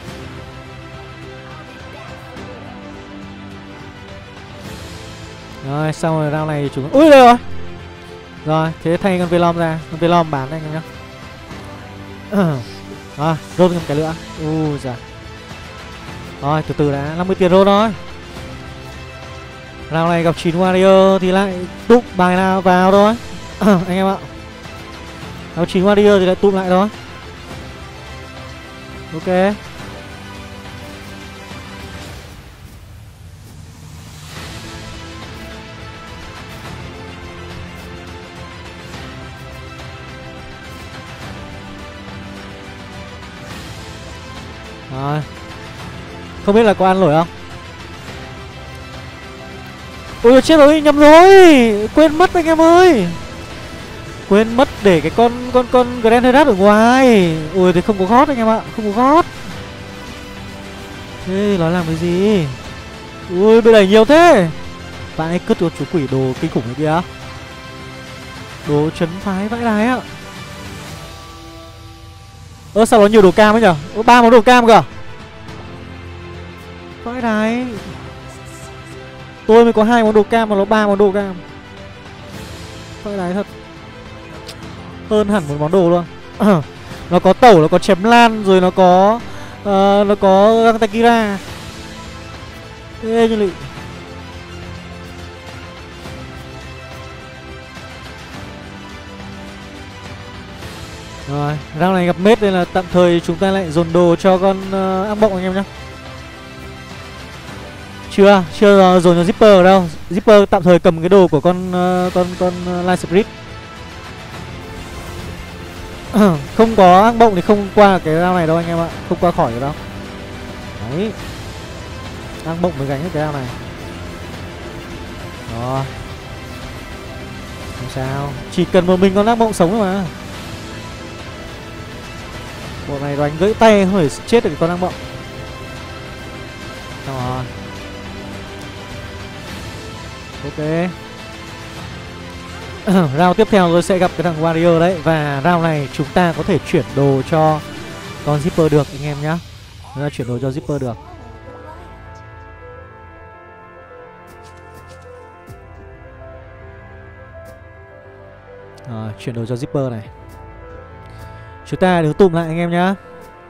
[SPEAKER 1] Rồi xong rồi round này chúng. Ui đây rồi. Rồi thế thay con Velom ra. Con Velom bán anh em nhá. Rồi roll thêm cái nữa. Giời. Rồi từ từ đã. 50 tiền roll thôi. Round này gặp 9 warrior thì lại tụm bài nào vào thôi. Anh em ạ. Gặp 9 warrior thì lại tụm lại thôi. Ok. Rồi. Không biết là có ăn nổi không. Ôi chết rồi, nhầm rồi. Quên mất anh em ơi. Quên mất để cái con Grand Herat ở ngoài. Ui thì không có gót anh em ạ, không có gót. Thế nó làm cái gì? Ui bị đẩy nhiều thế. Bạn ấy cất được chú quỷ đồ kinh khủng này kìa. Đồ chấn phái vãi đái ạ. Ơ sao nó nhiều đồ cam ấy nhở? Có 3 món đồ cam kìa. Vãi đái. Tôi mới có 2 món đồ cam mà nó 3 món đồ cam. Vãi đái thật. Hơn hẳn một món đồ luôn. Nó có tẩu, nó có chém lan, rồi nó có găng tay Kira. Thế như lị. Rồi, round này gặp mết nên là tạm thời chúng ta lại dồn đồ cho con ác mộng anh em nhé. Chưa dồn cho Zipper ở đâu. Zipper tạm thời cầm cái đồ của con Light Spirit. Không có ác mộng thì không qua cái round này đâu anh em ạ. Không qua khỏi được đâu. Đấy. Ác mộng mới gánh cái round này. Đó. Không sao. Chỉ cần một mình con ác mộng sống thôi mà. Bộ này đánh gãy tay không thể chết được con ác mộng. Rồi. Ok. Round tiếp theo tôi sẽ gặp cái thằng Warrior đấy. Và round này chúng ta có thể chuyển đồ cho con Zipper được anh em nhá. Chúng ta chuyển đồ cho Zipper được. Rồi, chuyển đồ cho Zipper này. Chúng ta đứng tụm lại anh em nhá.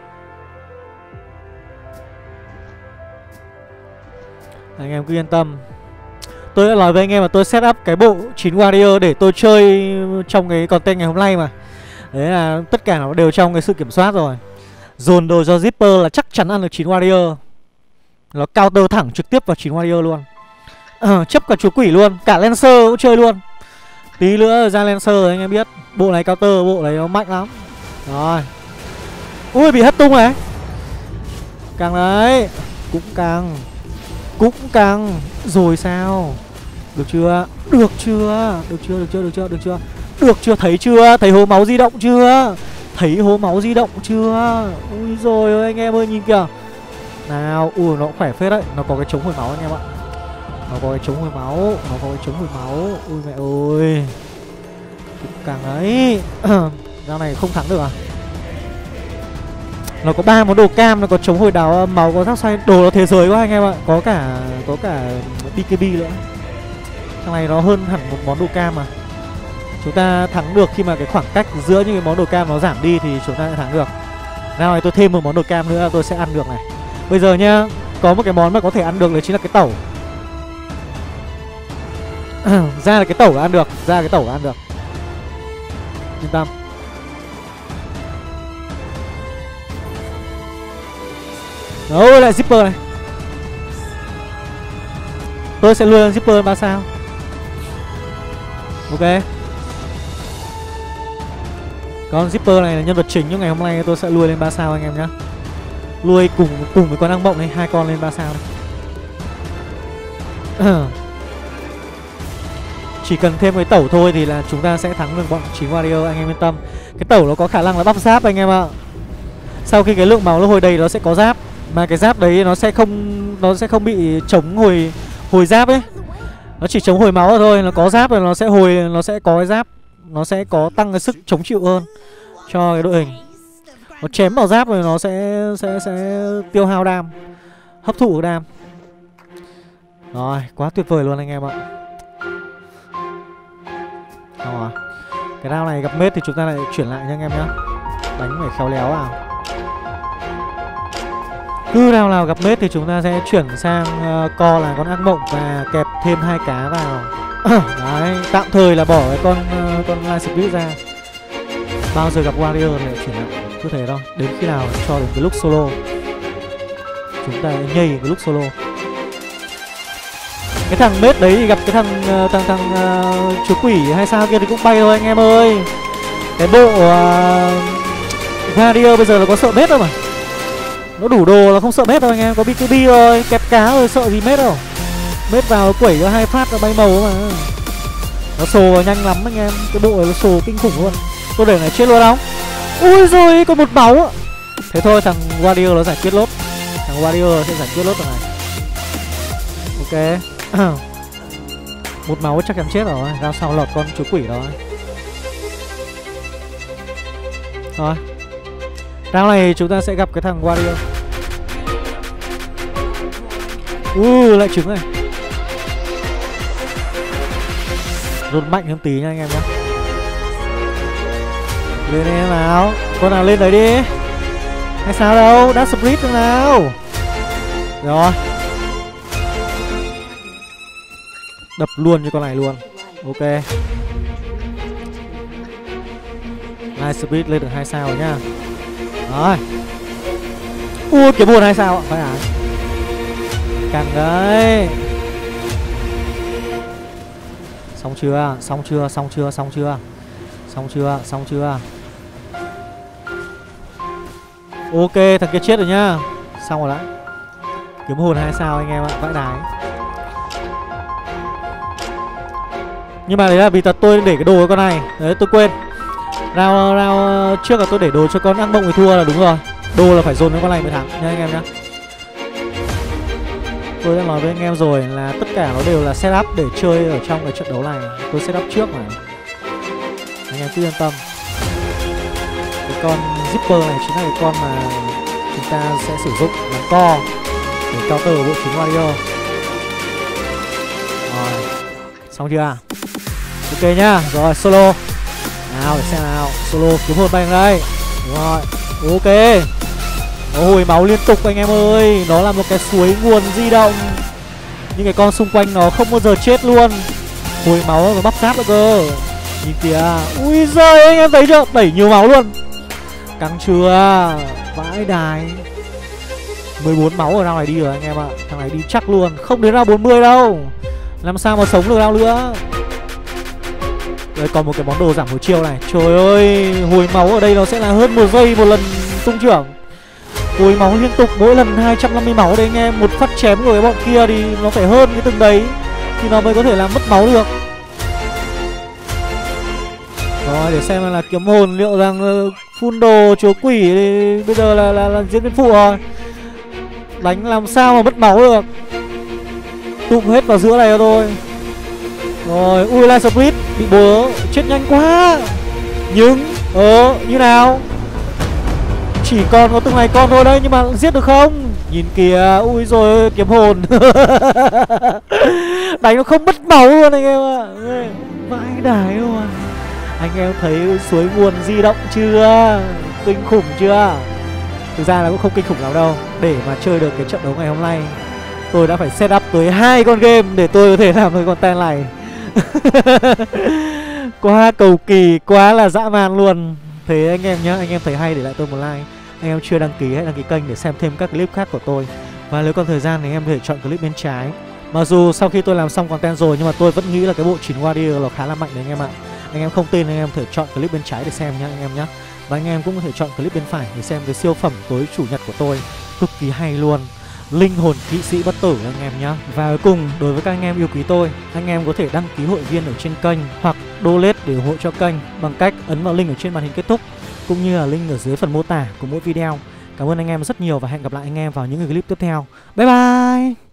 [SPEAKER 1] Anh em cứ yên tâm. Tôi đã nói với anh em là tôi set up cái bộ 9 Warrior để tôi chơi trong cái content ngày hôm nay mà. Đấy là tất cả nó đều trong cái sự kiểm soát rồi. Dồn đồ cho Zipper là chắc chắn ăn được 9 Warrior. Nó counter thẳng trực tiếp vào 9 Warrior luôn. Chấp cả chúa quỷ luôn. Cả Lancer cũng chơi luôn. Tí nữa ra Lancer rồi anh em biết. Bộ này counter, bộ này nó mạnh lắm. Rồi. Ui bị hất tung này. Càng đấy. Cũng càng. Rồi sao? Được chưa? Được chưa? Được chưa? Thấy chưa? Thấy hố máu di động chưa? Ui rồi ơi anh em ơi nhìn kìa. Nào, ui nó khỏe phết đấy. Nó có cái chống hồi máu anh em ạ. Nó có cái chống hồi máu. Ui mẹ ơi. Cũng càng đấy. Dạo này không thắng được à? Nó có 3 món đồ cam, nó có chống hồi đào máu, có thác xoay, đồ nó thế giới quá anh em ạ. Có cả BKB nữa. Thằng này nó hơn hẳn một món đồ cam mà. Chúng ta thắng được khi mà cái khoảng cách giữa những cái món đồ cam nó giảm đi thì chúng ta sẽ thắng được. Nào này tôi thêm một món đồ cam nữa là tôi sẽ ăn được này. Bây giờ nhá, có một cái món mà có thể ăn được đấy chính là cái tẩu. Ra là cái tẩu là ăn được, Yên tâm. Đâu lại Zipper này. Tôi sẽ lùi Zipper 3 sao. Ok. Con Zipper này là nhân vật chính, nhưng ngày hôm nay tôi sẽ lùi lên 3 sao anh em nhé. Lùi cùng với con ác mộng này, 2 con lên 3 sao này. Chỉ cần thêm cái tẩu thôi thì là chúng ta sẽ thắng được bọn 9 Warrior, anh em yên tâm. Cái tẩu nó có khả năng là bắp giáp anh em ạ. Sau khi cái lượng máu nó hồi đầy nó sẽ có giáp. Mà cái giáp đấy nó sẽ không bị chống hồi giáp ấy. Nó chỉ chống hồi máu thôi, nó có giáp rồi nó sẽ có cái giáp, nó sẽ có tăng cái sức chống chịu hơn cho cái đội hình. Nó chém vào giáp rồi nó sẽ tiêu hao đam, hấp thụ đam. Rồi, quá tuyệt vời luôn anh em ạ. Rồi. Cái round này gặp mết thì chúng ta lại chuyển lại nha anh em nhá. Đánh phải khéo léo vào. Cứ round nào gặp mết thì chúng ta sẽ chuyển sang co là con ác mộng và kẹp thêm 2 cá vào. Đấy, tạm thời là bỏ cái con Light Spirit ra. Bao giờ gặp Warrior lại chuyển lại. Cứ thế đâu, đến khi nào cho đến cái lúc solo chúng ta nhây cái lúc solo. Cái thằng mết đấy thì gặp cái thằng chúa quỷ hay sao kia thì cũng bay thôi anh em ơi. Cái bộ Warrior bây giờ nó có sợ mết đâu mà. Nó đủ đồ là không sợ mết đâu anh em. Có BKB rồi, kẹp cá rồi, sợ gì mết đâu. Mết vào nó quẩy cho 2 phát nó bay màu mà. Nó sồ vào nhanh lắm anh em. Cái bộ này nó sồ kinh khủng luôn. Tôi để này chết luôn không? Ui rồi còn 1 máu á. Thế thôi thằng Warrior nó giải quyết lốt. Thằng Warrior sẽ giải quyết lốt thằng này. Ok. 1 máu chắc chắn chết rồi. Ra sau lọt con chú quỷ rồi. Rồi. Round này chúng ta sẽ gặp cái thằng Warrior. Lại trứng này. Rút mạnh hơn tí nha anh em nhé. Lên em nào. Con nào lên đấy đi. Hay sao đâu. Đã split được nào. Rồi. Đập luôn cho con này luôn. Ok. Nice split lên được 2 sao rồi nhá. Rồi. Kiếm buồn 2 sao ạ. Phải hả? Càng đấy. Xong chưa? Xong chưa? Xong chưa? Xong chưa? Xong chưa? Xong chưa? Ok, thằng kia chết rồi nhá. Xong rồi đấy. Kiếm hồn 2 sao anh em ạ. Vãi đái. Nhưng mà đấy là vì thật tôi để cái đồ với con này. Đấy tôi quên. Round trước là tôi để đồ cho con ác mộng thì thua là đúng rồi. Đồ là phải dồn với con này mới thắng nha anh em nhá. Tôi đã nói với anh em rồi là tất cả nó đều là setup để chơi ở trong cái trận đấu này. Tôi setup trước mà. Anh em cứ yên tâm. Cái con Zipper này chính là cái con mà chúng ta sẽ sử dụng làm co để counter bộ trứng Warrior. Rồi. Xong chưa? Ok nhá. Rồi solo. Nào để xem nào. Solo kiếm hồn bay đây. Đúng rồi. Ok. Nó hồi máu liên tục anh em ơi. Nó là một cái suối nguồn di động. Nhưng cái con xung quanh nó không bao giờ chết luôn. Hồi máu nó bắp giáp nữa cơ. Nhìn kìa. Ui giời anh em thấy chưa. Đẩy nhiều máu luôn. Căng chưa. Vãi đài. 14 máu ở round này đi rồi anh em ạ. Thằng này đi chắc luôn. Không đến round 40 đâu. Làm sao mà sống được round nữa. Đây còn một cái món đồ giảm hồi chiêu này. Trời ơi. Hồi máu ở đây nó sẽ là hơn 1 giây một lần tung trưởng. Hồi máu liên tục mỗi lần 250 máu đấy anh em. Một phát chém của cái bọn kia thì nó phải hơn cái từng đấy thì nó mới có thể làm mất máu được. Rồi để xem là kiếm hồn liệu rằng phun đồ chúa quỷ thì bây giờ là diễn viên phụ rồi. Đánh làm sao mà mất máu được. Tụm hết vào giữa này thôi. Rồi live split bị bớ chết nhanh quá. Nhưng như nào. Chỉ còn có từng này con thôi đấy. Nhưng mà giết được không? Nhìn kìa. Ui rồi kiếm hồn. Đánh nó không mất máu luôn anh em ạ. Vãi đái luôn. Anh em thấy suối nguồn di động chưa? Kinh khủng chưa? Thực ra là cũng không kinh khủng lắm đâu. Để mà chơi được cái trận đấu ngày hôm nay tôi đã phải set up tới 2 con game để tôi có thể làm được content này. Quá cầu kỳ, quá là dã man luôn. Thế anh em nhá, anh em thấy hay để lại tôi một like. Anh em chưa đăng ký hãy đăng ký kênh để xem thêm các clip khác của tôi. Và nếu còn thời gian thì anh em có thể chọn clip bên trái. Mặc dù sau khi tôi làm xong content rồi nhưng mà tôi vẫn nghĩ là cái bộ 9 Warrior nó khá là mạnh đấy anh em ạ. Anh em không tin anh em có thể chọn clip bên trái để xem nhá anh em nhá. Và anh em cũng có thể chọn clip bên phải để xem cái siêu phẩm tối chủ nhật của tôi. Cực kỳ hay luôn. Linh hồn kỵ sĩ bất tử anh em nhá. Và cuối cùng đối với các anh em yêu quý tôi, anh em có thể đăng ký hội viên ở trên kênh hoặc donate để ủng hộ cho kênh bằng cách ấn vào link ở trên màn hình kết thúc cũng như là link ở dưới phần mô tả của mỗi video. Cảm ơn anh em rất nhiều và hẹn gặp lại anh em vào những clip tiếp theo. Bye bye.